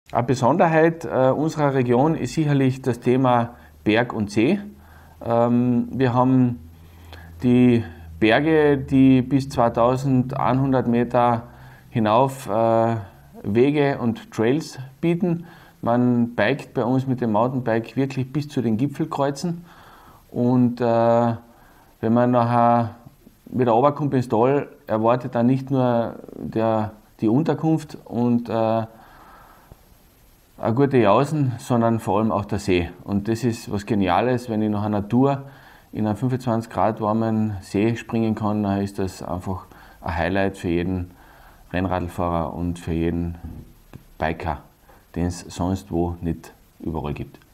Eine Besonderheit unserer Region ist sicherlich das Thema Berg und See. Wir haben die Berge, die bis 2100 Meter hinauf Wege und Trails bieten. Man bikt bei uns mit dem Mountainbike wirklich bis zu den Gipfelkreuzen. Und wenn man nachher wieder runterkommt ins Tal, erwartet dann nicht nur die Unterkunft und eine gute Jausen, sondern vor allem auch der See. Und das ist was Geniales, wenn ich nach einer Tour in einen 25 Grad warmen See springen kann, dann ist das einfach ein Highlight für jeden Rennradlfahrer und für jeden Biker, den es sonst wo nicht überall gibt.